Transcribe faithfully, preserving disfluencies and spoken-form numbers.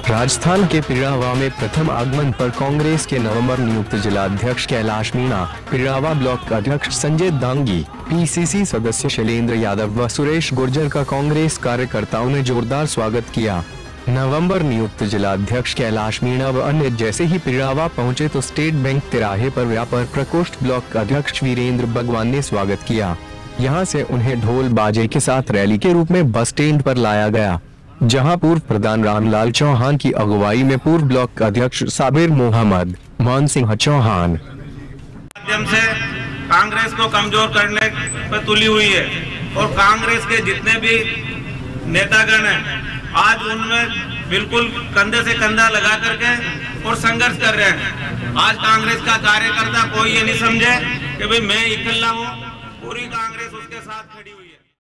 राजस्थान के पिड़ावा में प्रथम आगमन पर कांग्रेस के नवंबर नियुक्त जिलाध्यक्ष कैलाश मीणा, पिड़ावा ब्लॉक अध्यक्ष संजय दांगी, पीसीसी सदस्य शैलेंद्र यादव व सुरेश गुर्जर का कांग्रेस कार्यकर्ताओं ने जोरदार स्वागत किया। नवंबर नियुक्त जिलाध्यक्ष कैलाश मीणा व अन्य जैसे ही पिड़ावा पहुंचे तो स्टेट बैंक तिराहे पर व्यापार प्रकोष्ठ ब्लॉक अध्यक्ष वीरेंद्र भगवान ने स्वागत किया। यहां से उन्हें ढोल बाजे के साथ रैली के रूप में बस स्टैंड पर लाया गया, जहां पूर्व प्रधान रामलाल चौहान की अगुवाई में पूर्व ब्लॉक अध्यक्ष साबिर मोहम्मद, मान सिंह चौहान माध्यम से कांग्रेस को कमजोर करने पर तुली हुई है और कांग्रेस के जितने भी नेतागण हैं आज उनमें बिल्कुल कंधे से कंधा लगा करके और संघर्ष कर रहे हैं। आज कांग्रेस का कार्यकर्ता कोई ये नहीं समझे कि भाई मैं इकल्ला हूँ, पूरी कांग्रेस उसके साथ खड़ी हुई।